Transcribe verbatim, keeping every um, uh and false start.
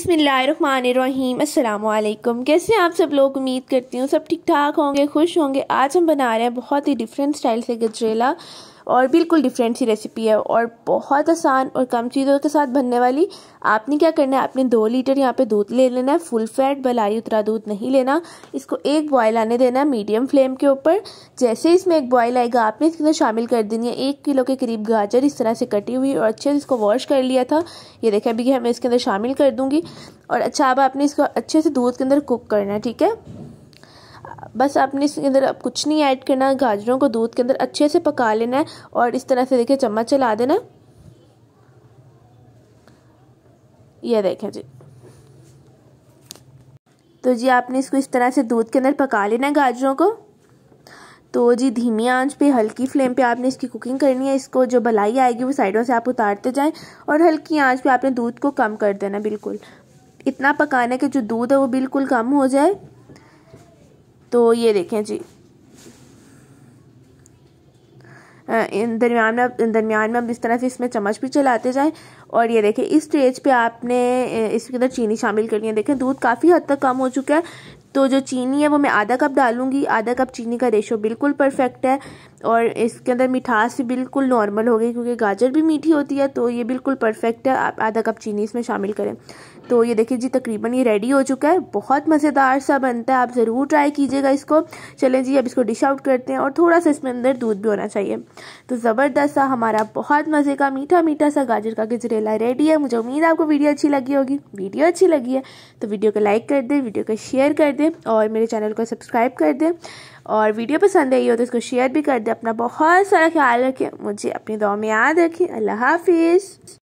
बिस्मिल्लाहिर्रहमानिर्रहीम अस्सलामु अलैकुम। कैसे आप सब लोग, उम्मीद करती हूँ सब ठीक ठाक होंगे, खुश होंगे। आज हम बना रहे हैं बहुत ही डिफरेंट स्टाइल से गजरेला और बिल्कुल डिफरेंट सी रेसिपी है और बहुत आसान और कम चीज़ों के साथ बनने वाली। आपने क्या करना है, आपने दो लीटर यहाँ पे दूध ले लेना है, फुल फैट बलाई उतरा दूध नहीं लेना। इसको एक बॉयल आने देना है मीडियम फ्लेम के ऊपर। जैसे इसमें एक बॉयल आएगा, आपने इसके अंदर शामिल कर देनी है एक किलो के करीब गाजर, इस तरह से कटी हुई, और अच्छे से इसको वॉश कर लिया था। ये देखा अभी मैं इसके अंदर शामिल कर दूँगी। और अच्छा, अब आपने इसको अच्छे से दूध के अंदर कुक करना है, ठीक है। बस आपने इसके अंदर अब कुछ नहीं ऐड करना, गाजरों को दूध के अंदर अच्छे से पका लेना है और इस तरह से देखिए चम्मच चला देना। ये देखें जी, तो जी आपने इसको इस तरह से दूध के अंदर पका लेना है गाजरों को। तो जी धीमी आंच पे, हल्की फ्लेम पे आपने इसकी कुकिंग करनी है। इसको जो बलाई आएगी वो साइडों से आप उतारते जाएं और हल्की आंच पे आपने दूध को कम कर देना, बिल्कुल इतना पकाना कि जो दूध है वो बिल्कुल कम हो जाए। तो ये देखें जी, इन दरमियान में दरमियान में अब इस तरह से इसमें चम्मच भी चलाते जाएं। और ये देखें इस स्टेज पे आपने इसके अंदर चीनी शामिल करनी है। देखें दूध काफ़ी हद तक कम हो चुका है, तो जो चीनी है वो मैं आधा कप डालूंगी। आधा कप चीनी का रेशो बिल्कुल परफेक्ट है और इसके अंदर मिठास भी बिल्कुल नॉर्मल हो गई, क्योंकि गाजर भी मीठी होती है, तो ये बिल्कुल परफेक्ट है। आप आधा कप चीनी इसमें शामिल करें। तो ये देखिए जी तकरीबन ये रेडी हो चुका है। बहुत मज़ेदार सा बनता है, आप ज़रूर ट्राई कीजिएगा इसको। चलें जी अब इसको डिश आउट करते हैं, और थोड़ा सा इसमें अंदर दूध भी होना चाहिए। तो ज़बरदस्त सा हमारा बहुत मज़े का मीठा मीठा सा गाजर का गजरेला रेडी है। मुझे उम्मीद है आपको वीडियो अच्छी लगी होगी। वीडियो अच्छी लगी है तो वीडियो को लाइक कर दें, वीडियो को शेयर कर दें और मेरे चैनल को सब्सक्राइब कर दें। और वीडियो पसंद आई हो तो इसको शेयर भी कर दें। अपना बहुत सारा ख्याल रखें, मुझे अपनी दुआ में याद रखें। अल्लाह हाफिज़।